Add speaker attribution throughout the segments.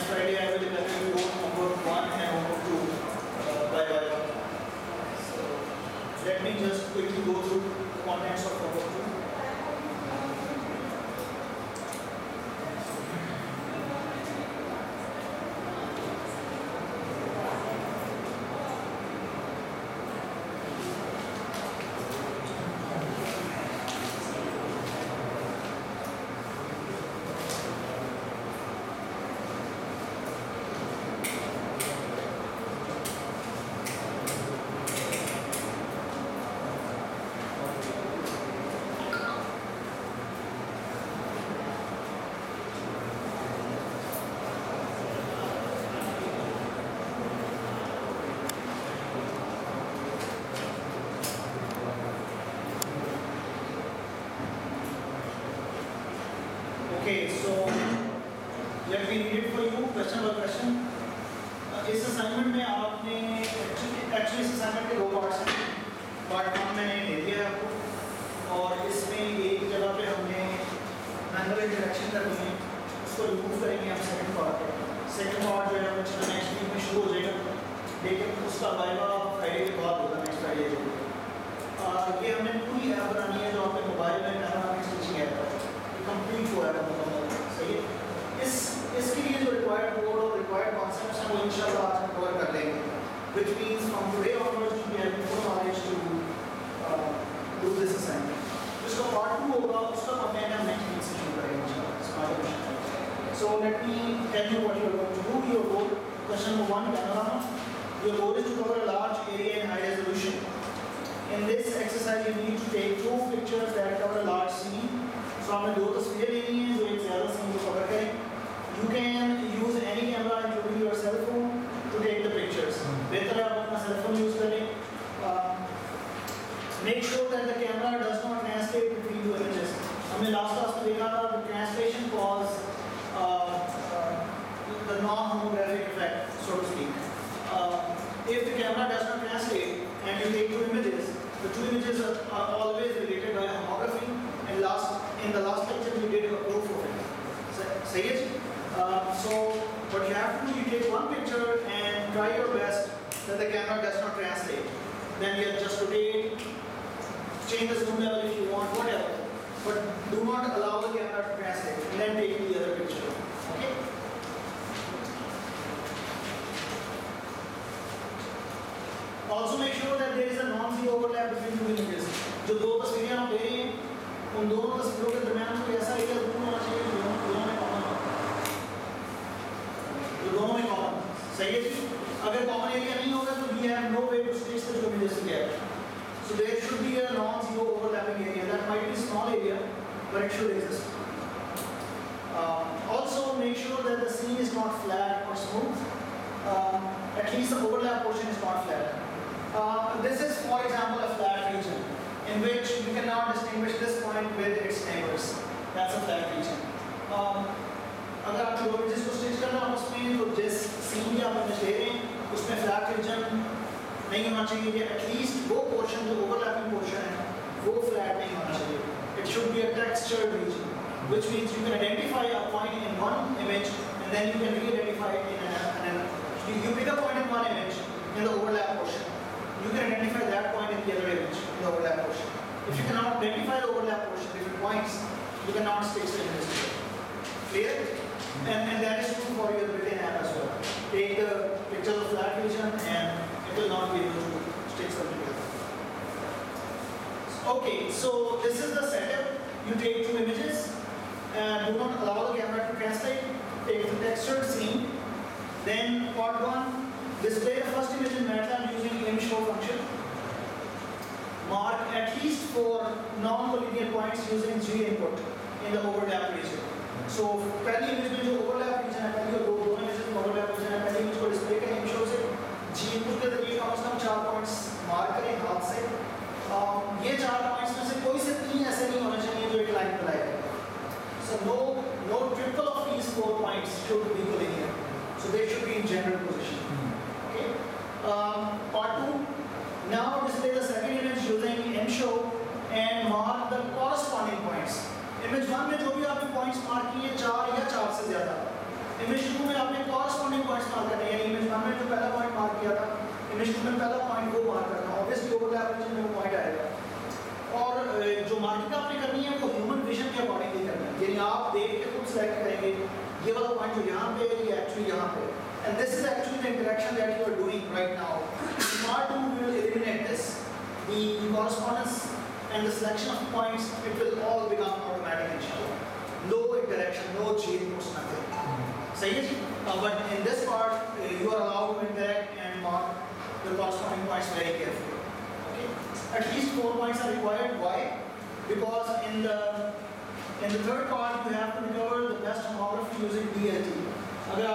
Speaker 1: next Friday I will evaluate homework 1 and homework 2 by one. So let me just quickly go through the contents of homework 2. Okay, so let me read it for you question by question. इस assignment में आपने actually इस assignment के दो parts हैं. Part 1 मैंने दे दिया है आपको और इसमें एक जगह पे हमने मैनुअल इंटरेक्शन करनी है, उसको रिमूव करेंगे हम सेकंड पार्ट. सेकंड पार्ट जो है वो नेक्स्ट वीक में शुरू हो जाएगा, लेकिन उसका वाइवा फ्राइडे के बाद होगा, नेक्स्ट फ्राइडे को. ये हमने पूरी ऐप बनानी है जो आपके मोबाइल में पैनारामिक स्टिचिंग ऐप है, कंप्लीट हुआ है. सही है. इसके लिए जो रिक्वायर्ड कोड और रिक्वायर्ड कॉन्सेप्ट्स हैं वो इंशाल्लाह आज हम कवर कर लेंगे, which means from today onwards we have more knowledge to do this assignment. जिसका पार्ट 2 होगा उसका कंटेंट हम नेक्स्ट वीक से शुरू करेंगे इंशाल्लाह. So let me tell you what you are going to do. Your goal, question number 1, panorama. Your goal is to cover a large area in high resolution. In this exercise you need to take 2 pictures that cover a large scene. So हमें 2 तस्वीरें लेनी है जो एक ज़्यादा scene को cover करें. You can use any camera including your cell phone to take the pictures. बेहतर है आप अपना cell phone use करें. Make sure that the camera does not translate between the images. हमने last class में देखा था the translation cause the non-homographic effect, so to speak. If the camera does not translate and you take 2 images, the 2 images are always related by homography. And in the last lecture we did a proof of it. Say it. So what you have to do, you take 1 picture and try your best that the camera does not translate. Then you just rotate, change the zoom level if you want, whatever. But do not allow the camera to translate. And then take the other picture. Okay. Also make sure that there is a non-zero overlap between 2 images. जो 2 तस्वीरें आप ले रहे हैं उन दोनों तस्वीरों के दरमियान कोई ऐसा एरिया जरूर होना चाहिए जो दोनों में कॉमन हो. सही है जी. अगर कॉमन एरिया नहीं होगा तो we have no way to stitch the 2 images together. So there should be a non-zero overlapping area. That might be a small area, but it should exist. Also make sure that the scene is not flat or smooth. At least the overlap portion is not flat. This is, for example, a flat region in which you cannot distinguish this point with its neighbors. That's a flat region. अगर आप 2 images को stitch करना है उसमें तो जिस scene की आप इमेज ले रहे हैं उसमें फ्लैट रीजन नहीं होना चाहिए, कि एटलीस्ट वो पोर्शन जो ओवरलैपिंग पोर्शन है वो फ्लैट नहीं होना चाहिए. It should be a textured region, which means you can identify a point in one image and then you can re-identify it in another. You pick a point in one image in the overlap portion. You can identify that point in the other image in the overlap portion. If you cannot identify the overlap portion, different points, you cannot stitch the images together. Clear? And that is true for your written app as well. Take the picture of flat region and it will not be able to stitch them together. Okay, so this is the setup. You take 2 images and do not allow the camera to translate. Take the textured scene. Then part 1, display the first image in MATLAB using imShow function. Mark at least 4 non-collinear points using G input in the overlap region. So पहली image में जो overlap reason है, पहली और दो images में overlap reason है, पहली इमेज को डिस्प्ले करें imShow से. G input के जरिए कम से कम 4 पॉइंट्स मार्क करें हाथ से. ये 4 पॉइंट्स में से कोई से 3 ऐसे नहीं होने चाहिए जो एक लाइन पर लाएगा. So no triple of these 4 points should be collinear. So they should be in general position. Okay. Part 2. Now display the second image using imShow and mark the corresponding points. Image 1 में जो भी आपने points mark किए 4 या 4 से ज़्यादा. Image 2 में आपने कॉरस्पॉन्डिंग पॉइंट्स मार्क करने हैं, यानी इमेज 1 में जो पहला पॉइंट मार्क किया था, इमेज 2 में पहला पॉइंट वो मार्क करना, ऑब्वियसली ओवरलैप रीजन में वो पॉइंट आएगा। और जो मार्किंग आपने करनी है वो ह्यूमन विजन के अकॉर्डिंगली करनी है, यानी आप देख के खुद सेलेक्ट करेंगे ये वाला पॉइंट जो यहाँ पे है ये एक्चुअली यहाँ पे, and this is actually the interaction that you are doing right now. Part 2 we will eliminate this, the correspondence and the selection of points, it will all become automatic inshallah. No interaction, no chain push, nothing. सही है जी? But in this part you are allowed to interact and mark the corresponding points very carefully. Okay? At least 4 points are required. Why? Because in the third part you have to recover the best homography using DLT. अगर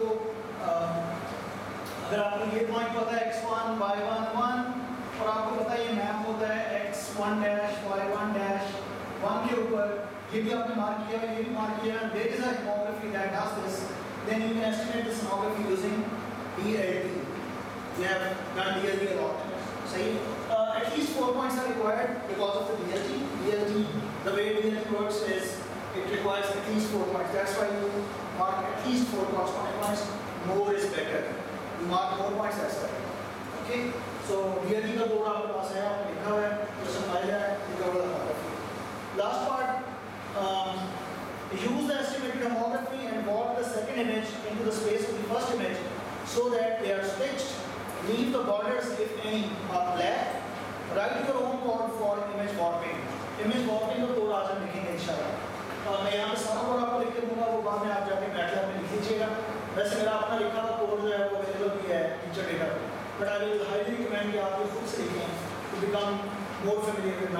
Speaker 1: आपको ये point पता है x1 y1 1 और आपको पता है ये मैप होता है x1 डैश y1 डैश 1 के ऊपर, ये भी आपने मार्क किया, ये भी मार्क किया, there is a homography that does this, then you can estimate this homography using DLT. We have done DLT a lot. सही? At least 4 points are required because of the DLT. DLT, the way DLT works is it requires at least 4 points. That's why you mark at least 4 corresponding points. More is better. You mark more points, that's right. Okay? So DLT का board आपके पास है, आपने लिखा हुआ है, जो समझाया है, recover the homography. Last part, use the estimated homography and warp the second image into the space of the first image so that they are stitched. Leave the borders, if any, are black. Write your own code for image warping. Image warping का code आज हम लिखेंगे इंशाल्लाह। मैं यहाँ पे सारा code आपको लिख के दूँगा, वो बाद में आप जाके मैटलैब में लिख लीजिएगा। वैसे मेरा अपना लिखा हुआ कोड जो है वो अवेलेबल भी है टीचर डेटा पे, but I will highly recommend कि आप ये खुद से लिखें to become more familiar with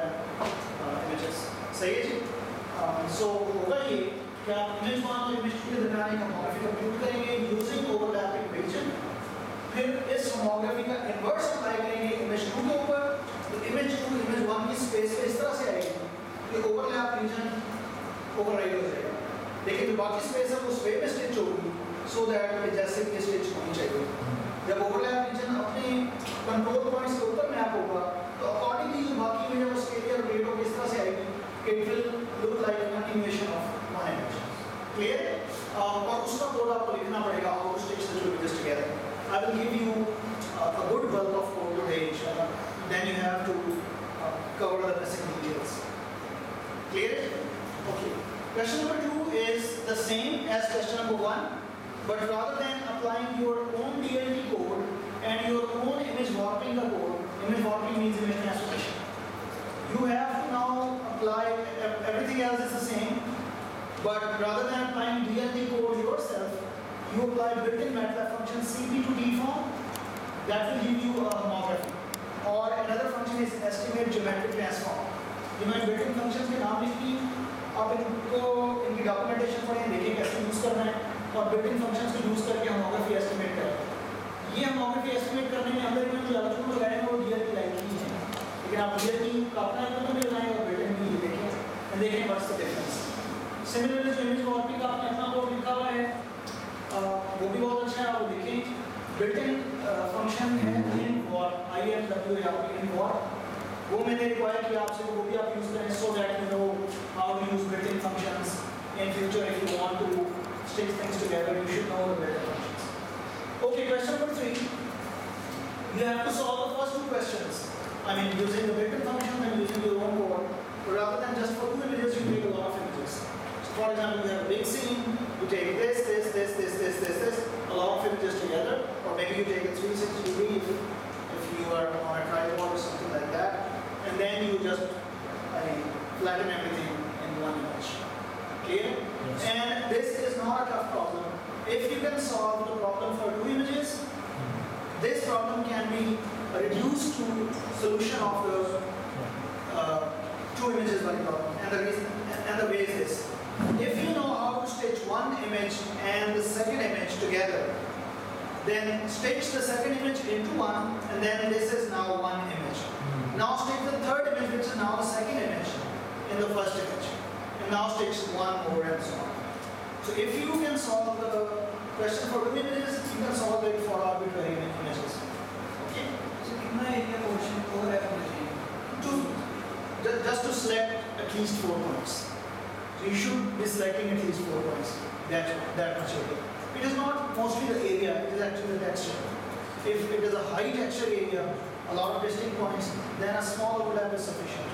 Speaker 1: MATLAB images. सही है जी? सो होगा ये कि आप इमेज 1 और इमेज 2 के दरमियान एक होमोग्राफी कंप्यूट करेंगे यूजिंग ओवरलैपिंग रीजन, फिर इस होमोग्राफी का इन्वर्स अप्लाई करेंगे इमेज 2 के ऊपर, तो इमेज 2 इमेज 1 की स्पेस पे इस तरह से आएगी कि ओवरलैप रीजन ओवरराइड हो जाएगा, लेकिन जो बाकी स्पेस है वो उस वे में स्टिच होगी सो दैट जैसे कि स्टिच होनी चाहिए। जब ओवरलैप रीजन अपने कंट्रोल पॉइंट्स के ऊपर मैप होगा तो अकॉर्डिंगली जो बाकी इमेज है वो स्केल और रेट होगी इस तरह से आएगी, it will look like continuation of one image. Clear? और उसका कोड आपको लिखना पड़ेगा, how to stitch the two images together. I will give you a good bulk of code today inshallah, then you have to cover the basic details. Clear? Okay. Question number 2 is the same as question number 1, but rather than applying your own DLT code and your own image warping code, image warping means image transformation, you have to now apply, everything else is the same, but rather than applying DLT code yourself, you apply built-in MATLAB function CP to D form, that will give you a homography. Or another function is estimate geometric transform. ये मैं built-in functions के नाम लिखी, आप इनको इनकी documentation पढ़ें, देखिए कैसे यूज़ करना है और built-in functions को यूज़ करके homography estimate करें। ये homography estimate करने में हम लोग जो एल्गोरिथम लगाएंगे वो DLT लाइक ही है, लेकिन आप DLT का अपना एल्गोरिथम भी लगाएंगे और built-in भी देखें what's the difference. Similarly जो image warping का आपने अपना कोड लिखा हुआ है वो भी बहुत अच्छा है, आप देखें built-in function है inwarp, INW या inwarp, वो मैंने रिक्वायर किया आपसे, वो भी आप यूज़ करें so that you know how to use built-in functions in future. If you want to stitch things together, you should know the built-in functions. Okay, question number 3. You have to solve the first 2 questions. I mean, using the built-in function and using your own code. Rather than just for 2 images, you take a lot of images. So for example, you have a big scene, you take this, a lot of images together, or maybe you take a 360 degree if you are on a tripod or something like that. And then you just flatten everything in one image. Clear? Yes. And this is not a tough problem. If you can solve the problem for 2 images, this problem can be reduced to solution of the 2 images by problem. And the way is this. If you know how to stitch one image and the second image together, then stitch the second image into one, and then this is now one image. Now stitch the third image, which is now the second image, in the first image. And now stitch one more and so on. So if you can solve the question for 2 images, you can solve it for arbitrary images. Okay?
Speaker 2: So कितना area portion को represent?
Speaker 1: Just to select at least 4 points. So you should be selecting at least 4 points. That much area. texture. If it is a high texture area, a lot of distinct points, then a small overlap is sufficient.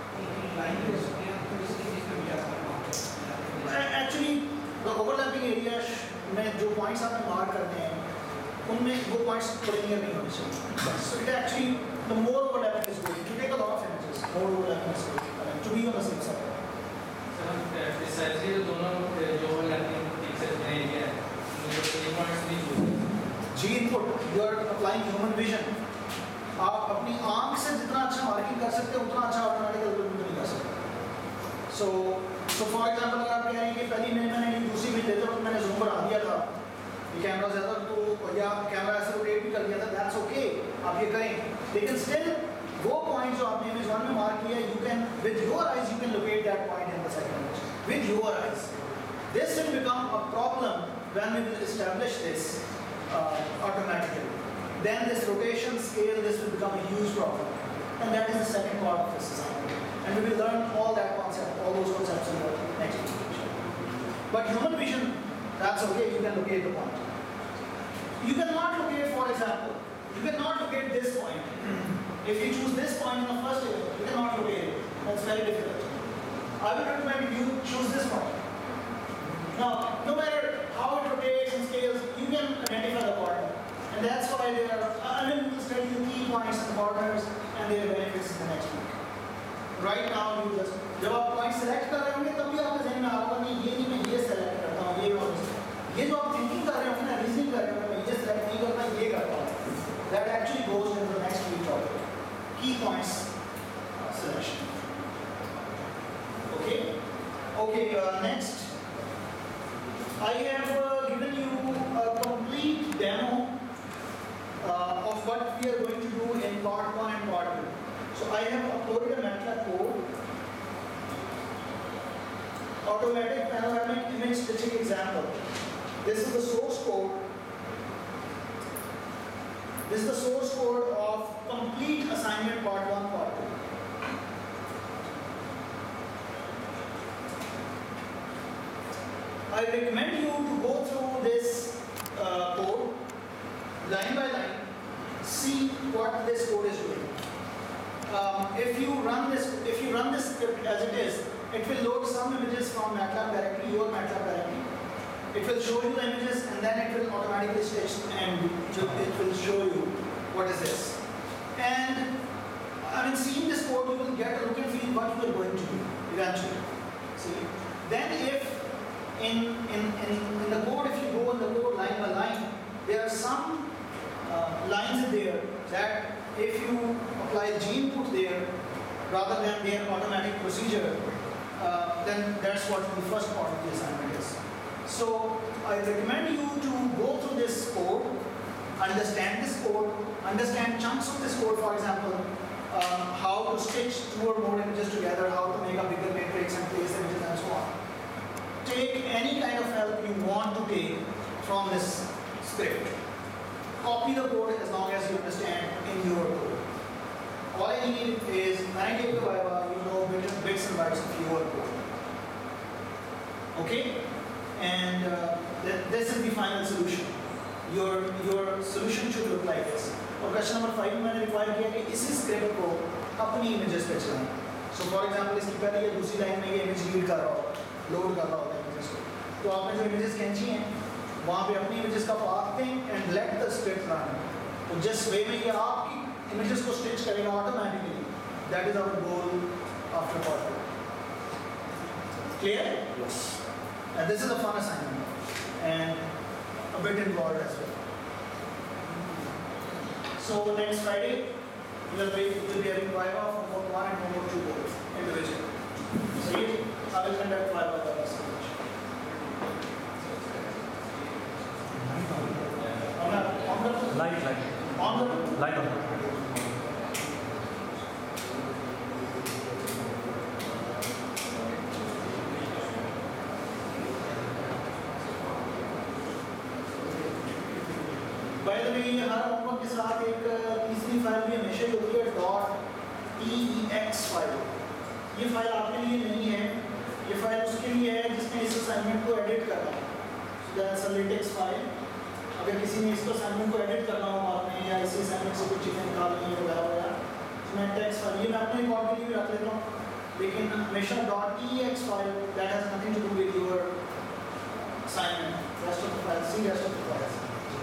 Speaker 1: Actually, the overlapping area में जो points आपने mark करने हैं, उनमें वो points थोड़े near नहीं होने चाहिए. So it actually, the more overlapping is good. You take a lot of images, more overlapping is good. To be on the safe side.
Speaker 3: Precisely the दोनों जो overlapping pixels में area है, मुझे ये points नहीं चाहिए.
Speaker 1: G input, you are applying human vision. आप अपनी आँख से जितना अच्छा मार्किंग कर सकते हैं उतना अच्छा ऑटोमेटिक एल्गोरिथम नहीं कर सकते. So for example अगर आप कह रहे हैं कि पहली मैंने दूसरी भी लेते वक्त मैंने जूम बढ़ा दिया था, ये कैमरा ज़्यादा तो या कैमरा ऐसे रोटेट भी कर दिया था, that's okay, आप ये करें. लेकिन still वो पॉइंट जो आपने इमेज 1 में मार्क किया, you can with your eyes you can locate that point in the second image with your eyes. This will become a problem when we will establish this automatically. Then this rotation scale, this will become a huge problem, and that is the second part of this assignment. And we will learn all that concept, all those concepts in the next lecture. But human vision, that's okay, you can locate the point. You cannot locate, for example, you cannot locate this point. If you choose this point in the first image, you cannot locate it. That's very difficult. I will recommend you choose this point. Now, no matter how it rotates and scales, you can identify the corner. And that's why there are, I will study the key points and corners and their benefits in the next week. Right now, you just, जब आप point select कर रहे होंगे, तब भी आपके ज़हन में आ रहा नहीं, ये नहीं मैं ये select करता हूँ, ये और ये जो आप thinking कर रहे होंगे ना, reasoning कर रहे होंगे, मैं ये select नहीं करता, ये करता हूँ. That actually goes into the next week topic. Key points selection. Okay. Okay. Next, I have given you a complete demo of what we are going to do in part 1 and part 2. So I have uploaded a MATLAB code, automatic panoramic image stitching example. This is the source code. This is the source code of complete assignment part 1, part 2. I recommend you to go through this code line by line, see what this code is doing. If you run this script as it is, it will load some images from MATLAB directly, your MATLAB directly. It will show you the images and then it will automatically stitch and it will show you what is this. And I mean, seeing this code, you will get a look and feel what you are going to do eventually. See, then if in the code, if you go in the code line by line, there are some lines in there that if you apply G input there rather than their automatic procedure, then that's what the first part of the assignment is. So I recommend you to go through this code, understand this code, understand chunks of this code, for example, how to stitch 2 or more images together, how to make a bigger matrix and place images and so on. Take any kind of help you want to take from this script. Copy the code as long as you understand in your code. All I need is, when I take the Viva, you know bits and bytes of your code. Okay? And this is the final solution. Your solution should look like this. और question number 5 में मैंने require किया कि इसी script को अपनी images पे चलाएं. So for example, इसकी पहले ये दूसरी line में ये image read कर रहा हो, load कर रहा होता है images को. तो आपने जो images खींची हैं, वहाँ पे अपनी images का path दें and let the script run. तो जिस way में ये आपकी images को stitch करेगा automatically, that is our goal after part 2. Clear?
Speaker 4: Yes.
Speaker 1: And this is a fun assignment and a bit involved as well. So next Friday, we will be having Viva from Mode 1 and Mode 2 both individually. So I will conduct Viva by this
Speaker 4: Light on.
Speaker 1: By the way, हर homework के साथ एक तीसरी file भी हमेशा ही होती है .tex file. ये फाइल आपके लिए नहीं है, ये फाइल उसके लिए है जिसने इस असाइनमेंट को एडिट करना है. So that's a latex file अगर किसी ने इसको असाइनमेंट को एडिट करना हो आपने या इसी असाइनमेंट से कुछ चीज़ें निकालनी है वगैरह तो मैं टेक्स्ट फाइल ये मैं अपने रिकॉर्ड के लिए भी रख लेता हूँ, लेकिन हमेशा .ex file that has nothing to do with your assignment, rest of the file see rest of the files.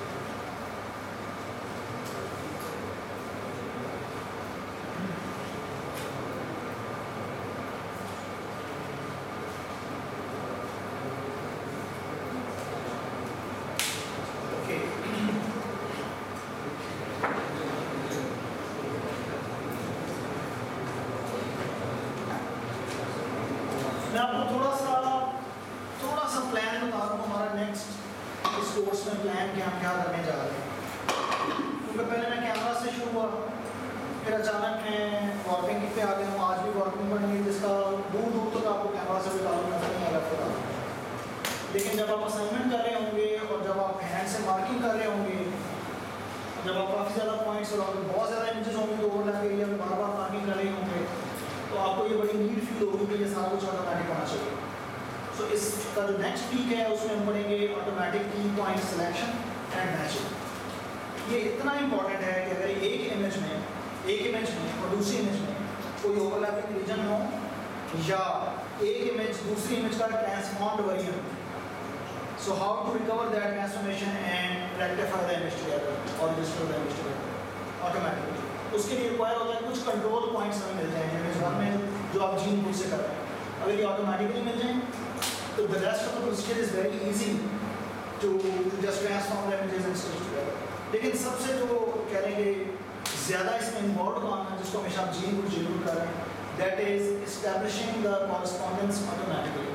Speaker 1: मैं आपको थोड़ा सा प्लान बता रहा हूँ हमारा नेक्स्ट इस कोर्स में प्लान क्या हम क्या करने जा रहे हैं। क्योंकि पहले मैं कैमरा से शुरू हुआ, फिर अचानक मैं वॉर्किंग पे आ गया हूँ, आज भी वॉर्किंग पढ़ेंगे जिसका दूर दूर तक आपको कैमरा से भी ताल्लुक नजर नहीं आएगा फिलहाल। लेकिन जब आप असाइनमेंट कर रहे होंगे और जब आप हैंड से मार्किंग कर रहे होंगे, जब आप काफ़ी ज़्यादा पॉइंट्स और आपको बहुत ज़्यादा इमेजेस होंगे तो ओवरलैप एरिया में बार बार मार्किंग कर रहे होंगे, तो आपको ये बड़ी नीड फील होगी कि ये सारा कुछ ऑटोमेटिक होना चाहिए। सो इसका जो नेक्स्ट वीक है उसमें हम पढ़ेंगे ऑटोमेटिक की पॉइंट सिलेक्शन एंड मैचिंग। ये इतना इंपॉर्टेंट है कि अगर एक इमेज में और दूसरी इमेज में कोई ओवरलैपिंग रीजन हो या एक इमेज दूसरी इमेज का transformed version, so how to recover that transformation and rectify the image together और register the image together automatically. उसके लिए रिक्वायर होता है कुछ कंट्रोल पॉइंट्स हमें मिल जाएंगे इमेज वन में जो आप जीन बुक से कर रहे हैं। अगर ये ऑटोमेटिकली मिल जाए तो the rest of the procedure is very easy to just transform the images and stitch together. लेकिन सबसे जो कह लेंगे ज़्यादा इसमें इन्वॉल्व काम है जिसको हमेशा आप जीन बुक जरूर कर रहे हैं, that is establishing the correspondence automatically.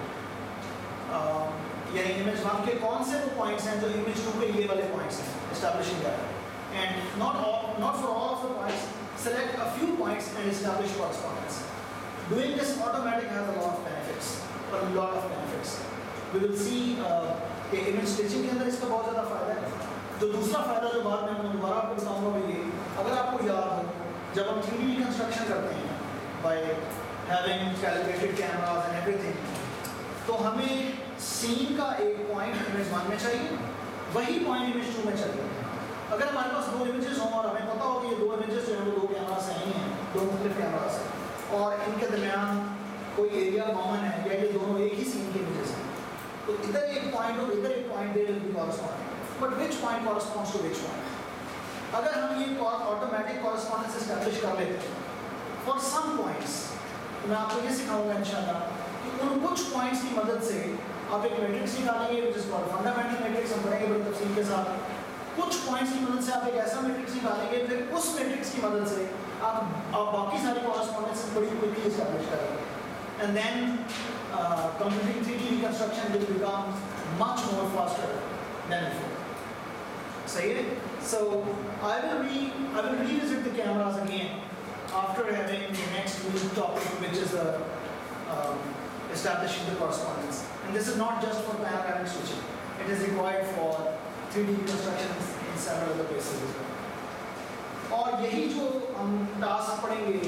Speaker 1: यानी इमेज वन के कौन से वो पॉइंट्स हैं जो इमेज टू के ये वाले पॉइंट्स हैं, establishing that. And not for all of the points, select a few points and establish correspondence. Doing this automatic has a lot of benefits. We will see कि image stitching के अंदर इसका बहुत ज़्यादा फ़ायदा है। जो दूसरा फ़ायदा जो बाद में मैं दोबारा आपको बताऊँगा वो ये, अगर आपको याद हो जब हम 3D रिकन्स्ट्रक्शन करते हैं by having calibrated cameras and everything, तो हमें सीन का एक पॉइंट इमेज वन में चाहिए, वही पॉइंट इमेज टू में चाहिए। अगर हमारे पास दो इमेजेस हों और हमें पता हो कि ये दो इमेजेस जो हैं वो दो कैमरा से आई हैं, दो मुख्तलिफ कैमरा से, और इनके दरमियान कोई एरिया कॉमन है या ये दोनों एक ही सीन के इमेजेस हैं, तो इधर एक पॉइंट और इधर एक point they will be corresponding, but which point corresponds to which point. अगर हम ये ऑटोमेटिक कॉरस्पॉन्डेंस एस्टैब्लिश कर लेते हैं फॉर सम पॉइंट्स, तो मैं आपको ये सिखाऊंगा इंशाल्लाह कि उन कुछ पॉइंट्स की मदद से आप एक मैट्रिक्स निकालेंगे which is called fundamental matrix, हम पढ़ेंगे बड़ी तफसील के साथ। कुछ पॉइंट्स की मदद से आप एक ऐसा मैट्रिक्स निकालेंगे, फिर उस मैट्रिक्स की मदद से आप बाकी सारी कॉरस्पॉन्डेंस बड़ी क्विकली एस्टैब्लिश करेंगे and then computing 3D reconstruction will become much more faster than before. सही है? So I will revisit the cameras again after having the next week topic which is establishing the correspondence, and this is not just for panoramic switching, it is required for 3D construction in several other places as well। और यही जो हम task पढ़ेंगे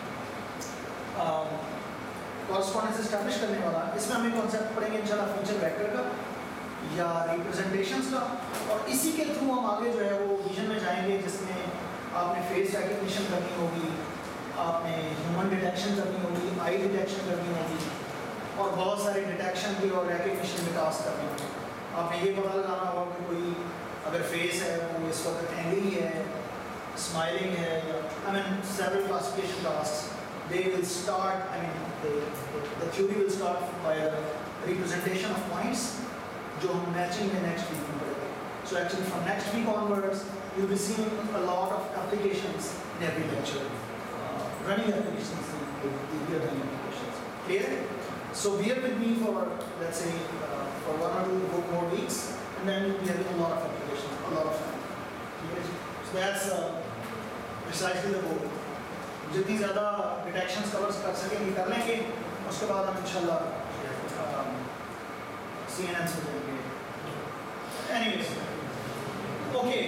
Speaker 1: correspondence establish करने वाला, इसमें हम एक कॉन्सेप्ट पढ़ेंगे इंशाल्लाह फीचर वेक्टर का या रिप्रेजेंटेशंस का, और इसी के थ्रू हम आगे जो है वो विजन में जाएंगे जिसमें आपने फेस रिकग्निशन करनी होगी, आपने ह्यूमन डिटेक्शन करनी होगी, आई डिटेक्शन करनी होगी, और बहुत सारे डिटेक्शन की और रिकग्निशन के टास्क करने होंगे। आपने ये पता लगाना होगा कि कोई अगर फेस है वो इस वक्त एंग्री है, स्माइलिंग है, या I mean several classification tasks they will start, I mean the theory will start by representation of points जो हम मैचिंग में नेक्स्ट वीक में पढ़ेंगे। So actually from next week onwards you will see a lot of applications in every lecture, running applications, clear? So bear with me for let's say for 1 or 2 more weeks, and then we'll be having a lot of applications, a lot of time. So that's precisely the goal. जितनी ज़्यादा detections cover कर सकेंगे कर लेंगे, उसके बाद हम इंशाल्लाह CNN से जाएंगे। Anyways, okay.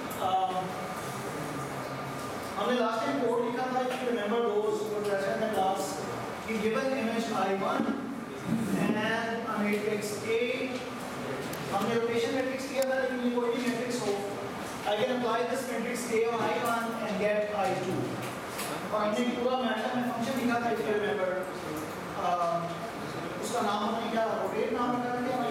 Speaker 1: हमने लास्ट टाइम कोड लिखा था, if you remember those who were present in the class, कि given image I1 and a matrix A, हमने रोटेशन मैट्रिक्स अगर inequality matrix हो, I can apply this matrix A on I1 and get I2. और हमने पूरा matter में function लिखा था, if you remember, उसका नाम हमने क्या रोटेट नाम रखा था क्या?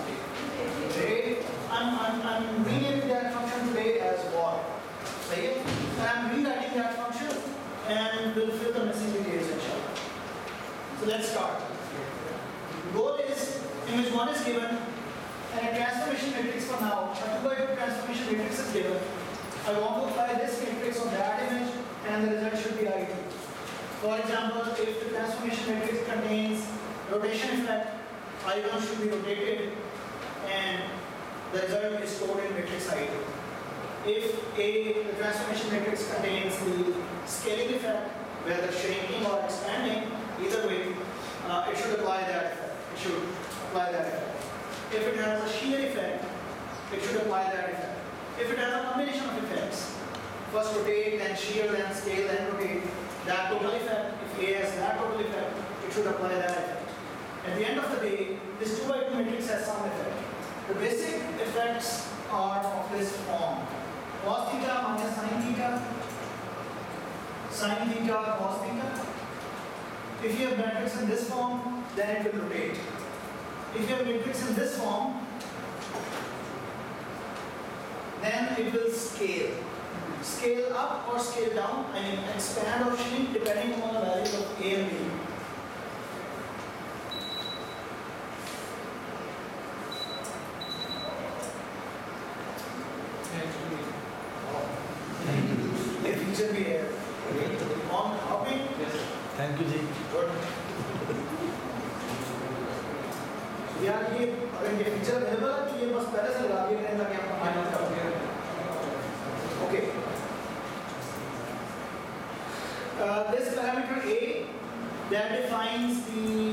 Speaker 1: I'm renaming that function today as what? सही है? And I'm rewriting that function and we'll fill the missing details inshallah. So let's start. Goal is image 1 is given and a transformation matrix for now. A 2 by 2 transformation matrix is given. I want to apply this matrix on that image and the result should be I2. For example, if the transformation matrix contains rotation effect, I1 should be rotated and the result is stored in matrix I2. If the transformation matrix contains the scaling effect, whether shrinking or expanding, either way, it should apply that effect. It should apply that effect. If it has a shear effect, it should apply that effect. If it has a combination of effects, first rotate, then shear, then scale, then rotate, that total effect, if A has that total effect, it should apply that effect. At the end of the day, this 2 by 2 matrix has some effect. The basic effects are of this form. Cos theta minus sin theta, cos theta. If you have matrix in this form, then it will rotate. If you have matrix in this form, then it will scale. Scale up or scale down, I mean expand or shrink depending upon the values of A and B. A feature भी है. On copy.
Speaker 4: Thank you ji.
Speaker 1: Good. यार ये अगर ये feature available है तो ये बस पहले से लगा दिए ताकि आप फाइनल कर पाएं. Okay. This parameter A that defines the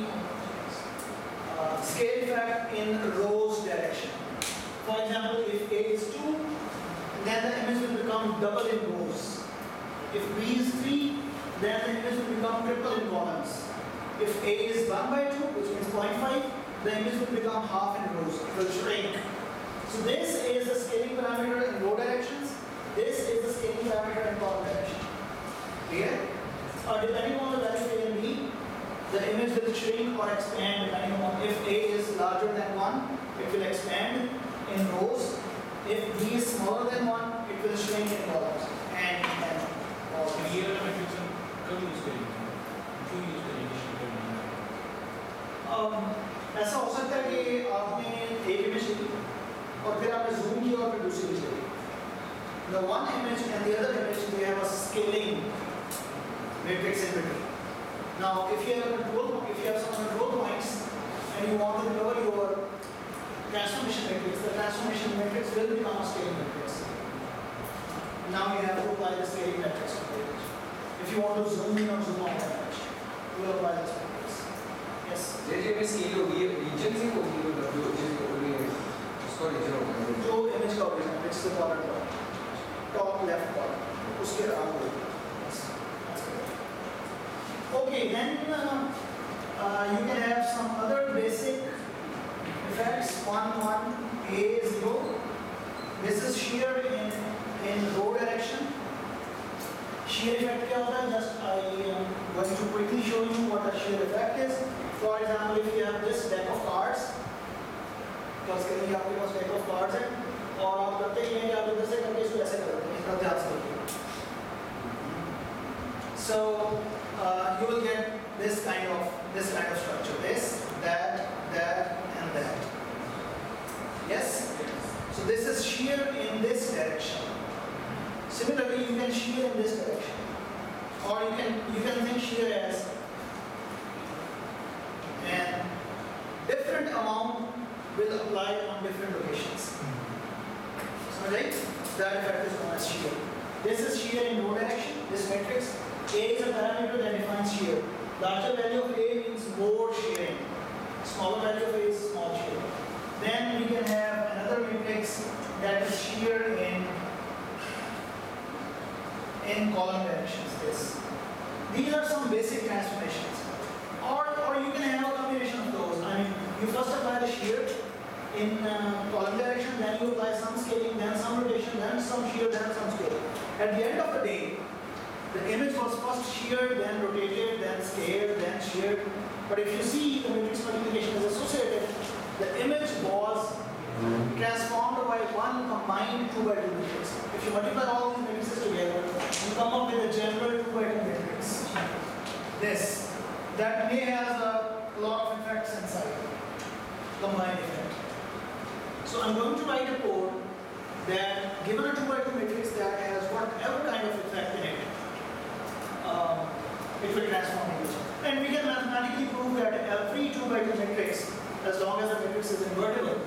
Speaker 1: scale effect in rows direction. For example, if A is 2, then the image will become double in rows. If B is 3, then the image will become triple in columns. If A is 1 by 2, which means 0.5, the image will become half in rows. It will shrink. So this is the scaling parameter in row directions. This is the scaling parameter in column direction. Clear? Depending on the value A and B, the image will shrink or expand depending on if A is larger than 1, it will expand in rows. If B is smaller than 1, it will shrink in columns. And columns.
Speaker 3: ये वाला matrix हम कब use करेंगे? क्यों use करेंगे?
Speaker 1: ऐसा हो सकता है कि आपने एक इमेज ली और फिर आपने जूम किया और फिर दूसरी इमेज ली. The one image and the other image, they have a scaling matrix in between. Now, if you have some control points and you want to recover your transformation matrix, the transformation matrix will become a scaling matrix. Now you have to apply the scaling matrix on the image. If you want to zoom in or zoom out the image, you will apply this matrix. Yes?
Speaker 5: जैसे में scale होगी ये reason से होगी तो W उसका reason होगा
Speaker 1: जो image का origin, which is the corner top left corner, उसके around होगी. Okay, then you can have some other basic effects. 1, A is 0. This is shear in row direction. Shear effect क्या होता है? Just I am going to quickly show you what a shear effect is. For example, if you have this deck of cards, first करिए आपके पास deck of cards है और आप करते हैं कि आप इधर से करके इसको ऐसे करते हैं. इसका ध्यान से देखिए. So you will get this kind of structure. This, that, and that. Yes? So this is shear in this direction. Similarly, you can shear in this direction. Or you can think shear as an different amount will apply on different locations. So right? That effect is known as shear. This is shear in row direction, this matrix. A is a parameter that defines shear. Larger value of A means more shearing. Smaller value of A is small shear. Then we can have another matrix that is shear in column directions. This. These are some basic transformations. Or you can have a combination of those. I mean, you first apply the shear in column direction, then you apply some scaling, then some rotation, then some shear, then some scaling. At the end of the day, the image was first sheared, then rotated, then scaled, then sheared. But if you see the matrix multiplication is associated, the image was transformed by one combined 2 by 2 matrix. If you multiply all these matrices together, you come up with a general 2 by 2 matrix. This. That may have a lot of effects inside. Combined effect. So I'm going to write a code that given a 2 by 2 matrix that has whatever kind of effect in it, it will transform image. And we can mathematically prove that every 2 by 2 matrix, as long as the matrix is invertible,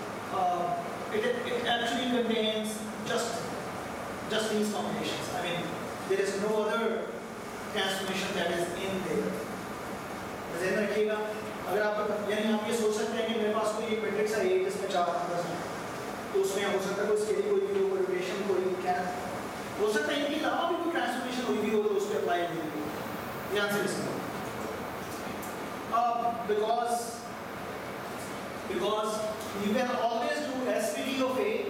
Speaker 1: it actually contains just these combinations. I mean, there is no other transformation that is in there. ध्यान रखिएगा, अगर आप यानी आप ये सोच सकते हैं कि मेरे पास कोई एक मैट्रिक्स है जिसमें 4 नंबर्स हैं, तो उसमें हो सकता है कोई स्केलिंग कोई भी हो, कोई रोटेशन कोई क्या हो सकता है, इनके अलावा भी कोई ट्रांसफॉर्मेशन हुई भी हो तो उस पर अप्लाई हुई भी हो। ये आंसर इसका because you can always do SVD of A,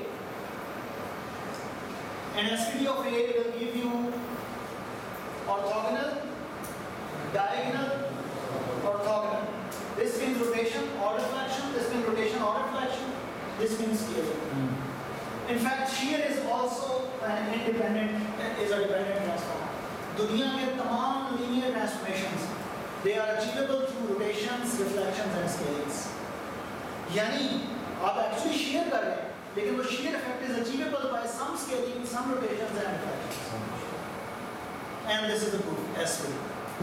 Speaker 1: and SVD of A will give you orthogonal, diagonal, orthogonal. This means rotation or deflection, this means rotation or deflection, this means scaling. In fact, shear is also an independent, is a dependent transform. दुनिया के तमाम linear transformations, they are achievable through rotations, reflections and scalings. यानी आप actually shear कर रहे हैं, लेकिन वो shear effect is achievable by some scaling, some rotations and reflections. And this is the proof, S3.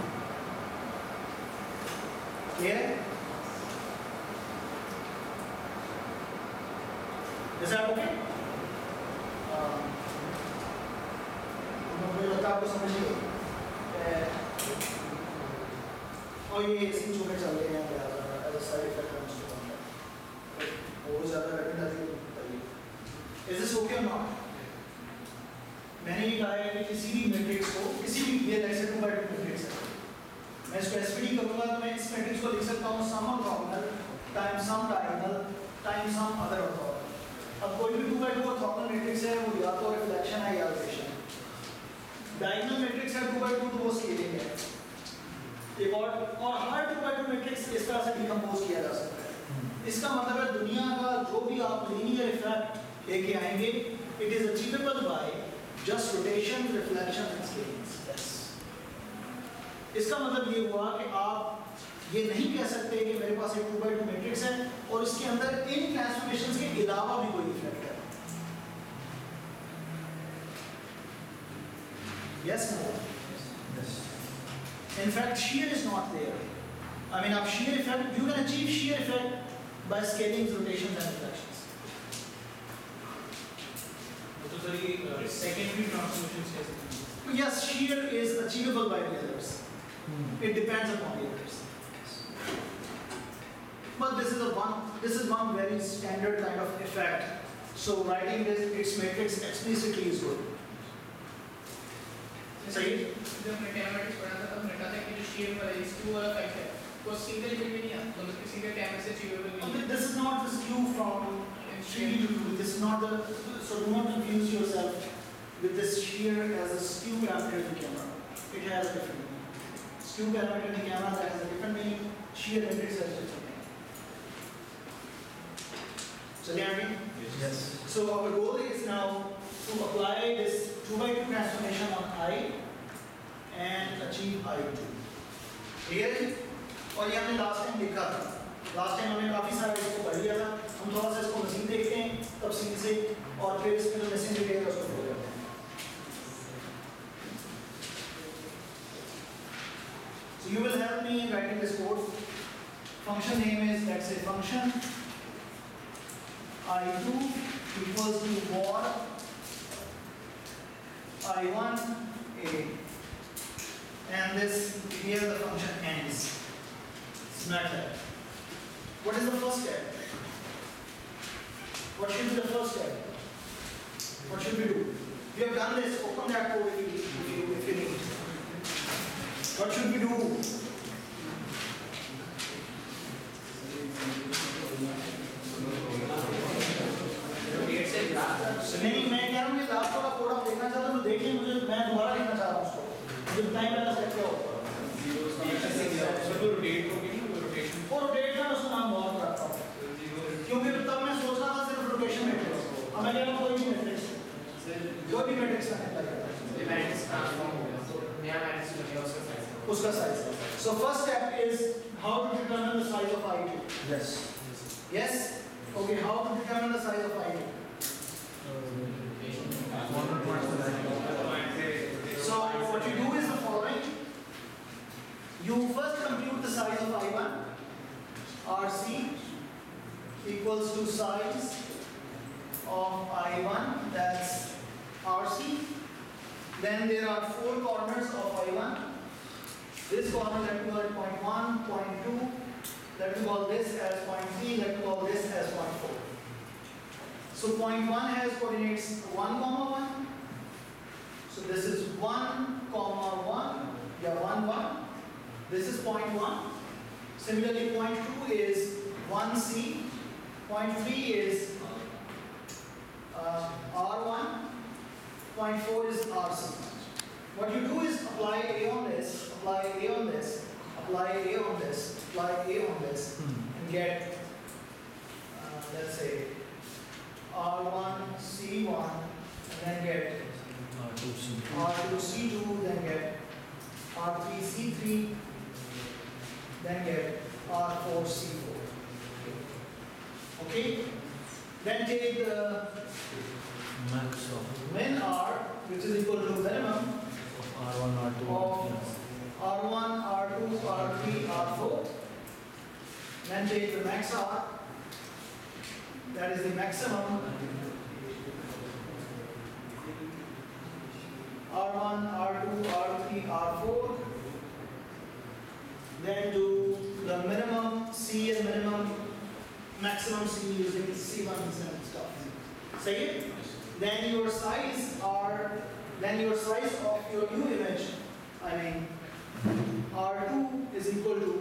Speaker 1: Clear? Is that okay? मुझे लगता है आपको समझ गए। और ये इसी चुके चल रहे हैं as a side effect comes to contact. बहुत ज़्यादा रटने लगती है बताइए। Is this okay or not? मैंने ये कहा है कि किसी भी मैट्रिक्स को किसी भी ये ऐसे 2 by 2 मैट्रिक्स है, मैं इसको SVD करूँगा तो मैं इस मैट्रिक्स को लिख सकता हूँ some orthogonal time some diagonal time some other orthogonal. अब कोई भी 2 by 2 ऑर्थोगोनल मैट्रिक्स है वो या तो रिफ्लेक्शन है या रोटेशन है। डायगोनल मैट्रिक्स है 2 by 2 तो वो स्केलिंग है। एक और हर 2 by 2 मैट्रिक्स इस तरह से डिकम्पोज किया जा सकता है। इसका मतलब है दुनिया का जो भी आप लीनियर इफेक्ट लेके आएंगे, it is achievable by just rotation, reflection and scalings. Yes, इसका मतलब ये हुआ कि आप ये नहीं कह सकते कि मेरे पास एक 2 by 2 मैट्रिक्स है और इसके अंदर इन ट्रांसफॉर्मेशंस के अलावा भी कोई इफेक्ट है। Yes, no. Yes. In fact, shear is not there. I mean, shear effect, you can achieve shear effect by scalings, rotations, and reflections.
Speaker 3: So, sorry, secondary transformations.
Speaker 1: Yes, shear is achievable by the others. It depends upon the others. But this is one very standard kind of effect. So writing its matrix explicitly is good. सही।
Speaker 2: जब हमने टेमेटिक्स पढ़ा था तब हमने कहा था कि जो shear वाला skew वाला फाइल है वो सिंगल यूनिट में नहीं आता, मतलब किसी के टेम से अचीवेबल नहीं है।
Speaker 1: This is not the skew from 3 to 2. This is not the, so do not confuse yourself with this shear as a skew parameter in the camera. It has a different meaning. Skew parameter in the camera that has a different meaning. Shear matrix has a different meaning. चलिए आगे?
Speaker 4: Yes.
Speaker 1: So our goal is now to apply this 2 by 2 transformation on I and achieve I2. Clear है? और ये हमने last time देखा था। Last time हमने काफी सारा इसको पढ़ लिया था। हम थोड़ा सा इसको मज़ीद देखते हैं तफसील से और फिर इसमें जो मिसिंग डिटेल है उसको खोल लेते हैं। So you will help me in writing this code. Function name is, let's say, function I2 equals to mod I1 A, and this here the function ends. It's not that. What is the first step? What should be the first step? What should we do? We have done this. Open that code if you need. What should we do? नहीं मैं कह रहा हूँ कि last वाला code आप देखना चाहते हो तो देखिए, मुझे मैं दोबारा लिखना चाह रहा हूँ उसको, मुझे टाइम लगा सकते हो। वो रोटेट का उसका नाम बहुत रखता हूँ, क्योंकि तब मैं सोच रहा था सिर्फ रोटेशन मैट्रिक्स, अब मैं कह रहा हूँ कोई भी मैट्रिक्स में उसका size. So first step is how to determine the size of I2.
Speaker 4: Yes.
Speaker 1: Yes? Okay, how to determine the size of I2? So what you do is the following. You first compute the size of I1. RC equals to size of I1, that's RC. Then there are 4 corners of I1. This corner, let me call it point 1, point 2. Let me call this as point 3. Let me call this as point 4. So point 1 has coordinates 1, 1. So this is 1, 1. Yeah, 1, 1. This is point 1. Similarly, point 2 is 1C. Point 3 is R1. Point 4 is RC. What you do is apply A on this, apply A on this, apply A on this, apply A on this, and get, let's say, R1, C1, and then get R2, C2, then get R3, C3, then get R4, C4. Okay? Then take the
Speaker 4: Max of
Speaker 1: min R, which is equal to minimum
Speaker 4: R1, R2.
Speaker 1: of R1, R2, R3, R4. Then take the max R, that is the maximum. R1, R2, R3, R4. Then do the minimum C and minimum maximum C using C1 and stuff. Say it? Then your size of your new image, R2 is equal to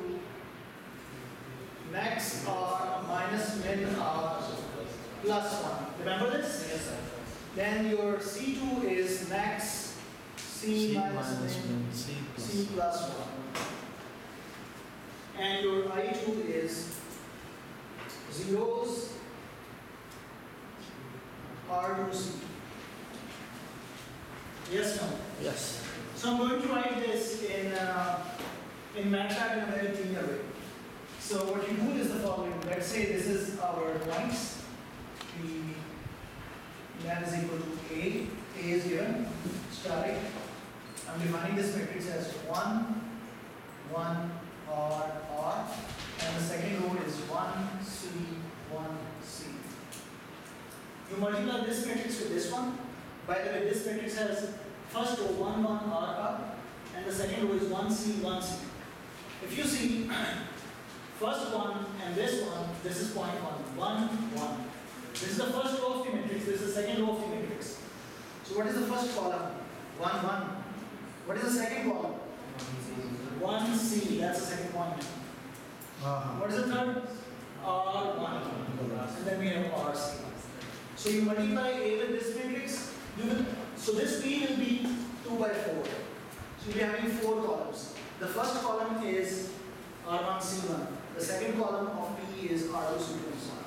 Speaker 1: max R minus min R plus 1. Remember this?
Speaker 2: Yes, sir.
Speaker 1: Then your C2 is max C minus min
Speaker 4: C
Speaker 1: C plus 1. And your I2 is zeros R2C. Yes, no?
Speaker 4: Yes.
Speaker 1: So I'm going to write this in MATLAB in a very linear way. So what you do is the following. Let's say this is our points. That is equal to A. A is given, static. I'm defining this matrix as 1, 1, R, R. And the second row is 1, C, 1, C. You multiply this matrix with this one. By the way, this matrix has first row 1, 1, R, R, and the second row is 1, C, 1, C. If you see, first one and this is point 1, 1, 1. This is the first row of the matrix, this is the second row of the matrix. So what is the first column? 1, 1. What is the second column? 1C, that's the second point. What is the third? R1. And then we have RC. So you multiply A with this matrix, so this P will be 2 by 4. So you'll be having 4 columns. The first column is R1, C1. The second column of P is R2, C2, and so on.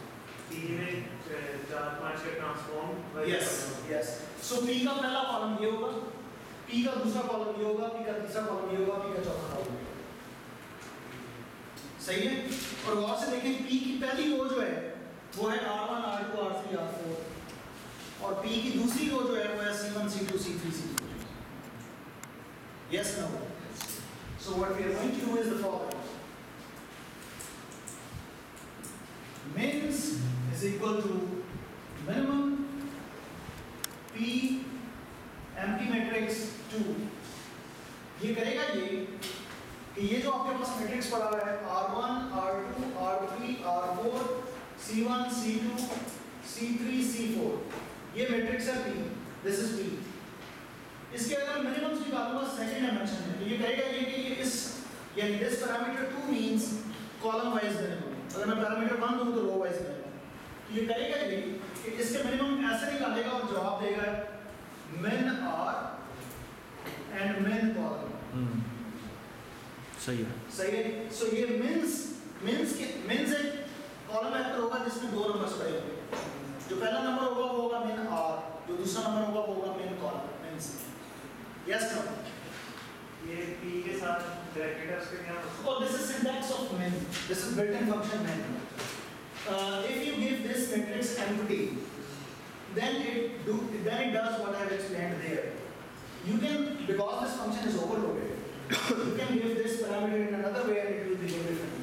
Speaker 1: Yes, yes. So P का पहला column ये होगा, P का दूसरा column ये होगा, P का तीसरा कॉलम ये होगा, P का चौथा कॉलम ये होगा। सही है? और गौर से देखें P की पहली रो जो है वो है R1, R2, R3, R4 और P की दूसरी रो जो है वो है C1, C2, C3, C4. Yes, no? So what we are going to do is the following. Mins is equal to minimum P empty matrix 2. ये करेगा ये कि ये जो आपके पास मैट्रिक्स पड़ा हुआ है R1, R2, R3, R4, C1, C2, C3, C4 ये मैट्रिक्स है P. This is P. इसके अगर मिनिमम्स निकालूंगा सेकंड डायमेंशन में तो ये कहेगा ये कि ये इस यानी this parameter 2 means column wise minimum. अगर मैं पैरामीटर 1 दूं तो रो वाइज मिनिमम. ये कहेगा ये कि इसके मिनिमम ऐसे निकालेगा और and min column.
Speaker 4: सही है.
Speaker 1: सही है. So ये means एक कॉलम वेक्टर होगा जिसमें दो नंबर्स पड़े होंगे. जो पहला नंबर होगा वो होगा min r, जो दूसरा नंबर होगा वो होगा min column, min c. Yes no?
Speaker 6: ये p के साथ ब्रैकेट है उसके क्या मतलब?
Speaker 1: Oh, this is syntax of min. This is built-in function min. If you give this matrix empty, then it does what I have explained there. You can, because this function is overloaded, you can give this parameter in another way and it will behave differently.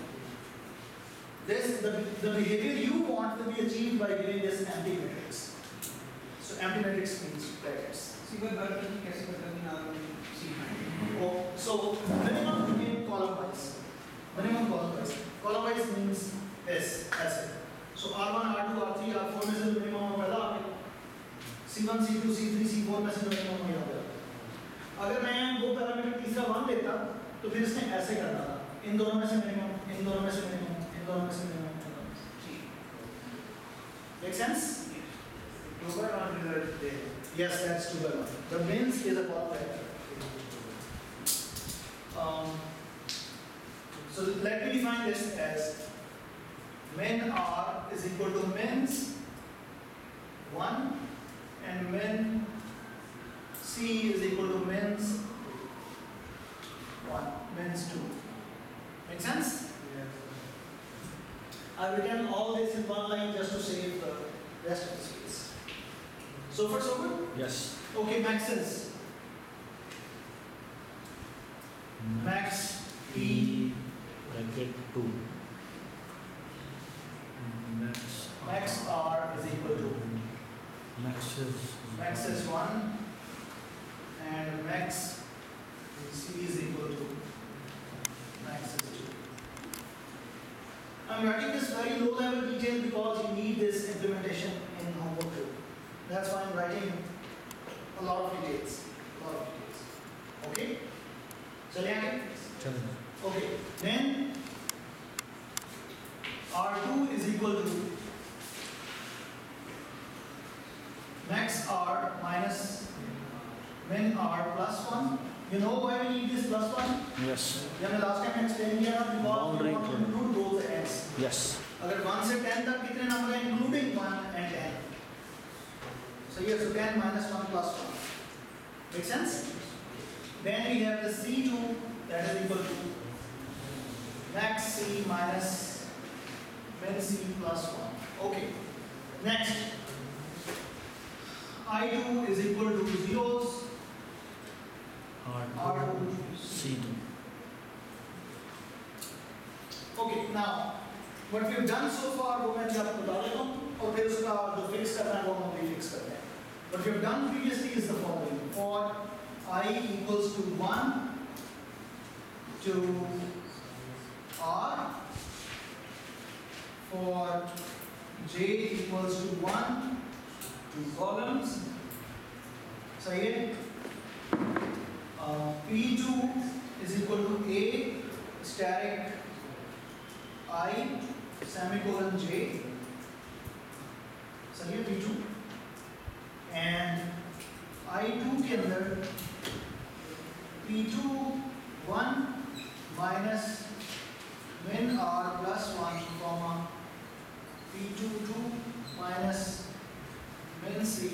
Speaker 1: The behavior you want will be achieved by giving this empty matrix. So empty matrix means brackets.
Speaker 5: Sequence work की कैसे करते हैं नाम सीखना.
Speaker 1: So minimum in column wise. Minimum column wise. Column wise means S, as it. So R1, R2, R3, R4 में से minimum पैदा आ गया. C1, C2, C3, C4 में से minimum हो गया. अगर मैं वो पैरामीटर तीसरा 1 लेता तो फिर इसने ऐसे करना था. इन दोनों में से minimum, इन दोनों में से minimum, इन दोनों में से minimum. Make sense?
Speaker 6: 2/1 result they.
Speaker 1: Yes, that's 2/1. The means is a column vector. So let me define this as min r is equal to mins 1 and min c is equal to mins 1, mins 2. Make sense?
Speaker 6: Yes.
Speaker 1: I've written all this in one line just to save the rest of the space. So far so good?
Speaker 4: Yes.
Speaker 1: Okay, maxes. Max
Speaker 4: E bracket 2. Max
Speaker 1: R is equal to
Speaker 4: max is
Speaker 1: 1 and max C is equal to max is 2. I'm writing this very low level detail because you need this implementation in homework too. That's why I'm writing a lot of details. Okay? चलिए आगे.
Speaker 4: चलो.
Speaker 1: Okay, then R2 is equal to max R minus min R plus 1. You know why we need this plus 1?
Speaker 4: Yes.
Speaker 1: ये हमने last time explain किया था because
Speaker 4: Boundary
Speaker 1: we want to include those ends.
Speaker 4: Yes.
Speaker 1: अगर 1 से 10 तक कितने number हैं including 1 and 10? So yes, so 10 minus 1 plus 1. Make sense? Then we have the C2 that is equal to max C minus min C plus 1. Okay. Next. I2 is equal to zeros. R2
Speaker 4: C2.
Speaker 1: Okay, now what we've done so far वो मैं आपको बता देता हूँ और फिर उसका जो फिक्स करना है वो हम अभी फिक्स करते हैं. What we've done previously is the following. For I equals to 1 to R, for J equals to 1 to columns. सही है? P2 is equal to A static I semicolon J. सही है P2? And I2 के अंदर P2 1 minus min R plus 1 comma P2 2 minus min C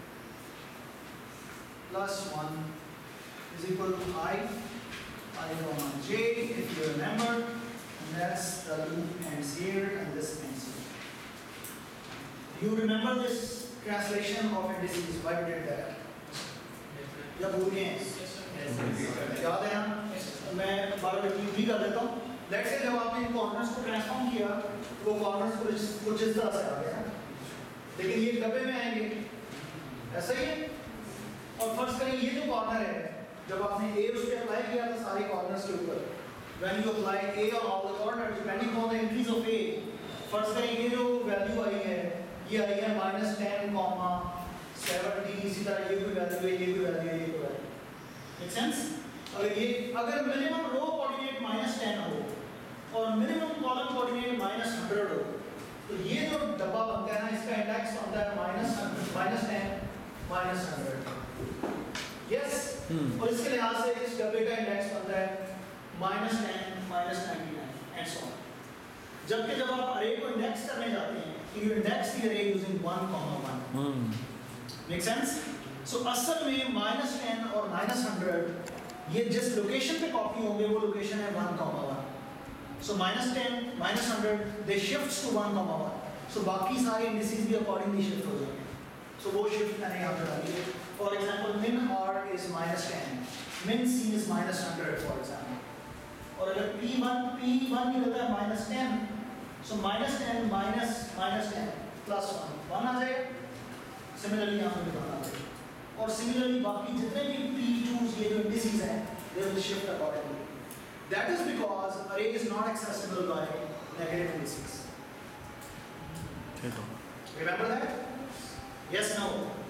Speaker 1: plus 1 is equal to I comma J if you remember, and that's the loop ends here and this ends here. You remember this translation of indices? Why we did that? या भूल गए हैं? याद है ना? मैं बार repeat भी कर देता हूँ. Let's say जब आपने इन कॉर्नर्स को ट्रांसफॉर्म किया, वो कॉर्नर्स कुछ इस तरह से आ गया, लेकिन ये डब्बे में आएंगे, ऐसा ही है. और फर्ज करें ये जो कॉर्नर है, जब आपने A उस पे अप्लाई किया था सारे कॉर्नर्स के ऊपर, when you apply A on all the corners, depending on the increase of A, फर्ज करें ये जो वैल्यू आई है, ये आई है -10, 70, इसी तरह ये कोई वैल्यू है, ये कोई वैल्यू है, ये कोई वैल्यू. Make sense? अगर मिनिमम रो कोऑर्डिनेट -10 हो और मिनिमम कॉलम कोऑर्डिनेट -100 हो, तो ये जो डब्बा बनता है ना, इसका इंडेक्स बनता है -10 -100. यस और इसके लिहाज से इस डब्बे का इंडेक्स बनता है -10 -99 एंड सो ऑन। जबकि जब आप अरे को इंडेक्स करने जाते हैं तो you index the array using 1,1 make sense. So असल में -10 और -100 ये जिस लोकेशन पे कॉपी होंगे वो लोकेशन है 1,1। सो -10 -100 दे शिफ्ट्स टू 1,1। सो बाकी सारे इंडिसेस भी अकॉर्डिंगली शिफ्ट हो जाएंगे। सो वो शिफ्ट मैंने यहाँ पे डाली है। For example min r is -10, min c is -100 for example. और अगर p1 नहीं होता है -10, सो -10 -10 +1 1 आ जाएगा। सिमिलरली यहाँ पे भी 1 आ जाएगा। और सिमिलरली बाकी जितने भी p2s ये जो इंडिसेस हैं they will shift accordingly. That is because array is not accessible by negative indices.
Speaker 4: ठीक है।
Speaker 1: Remember that? Yes, no.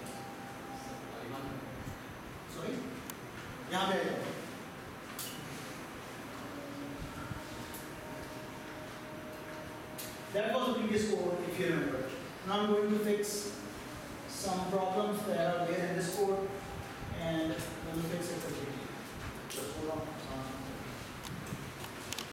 Speaker 1: Sorry? यहाँ पे आ जाओ। That was the previous code, if you remember. Now I'm going to fix some problems that are there in this code.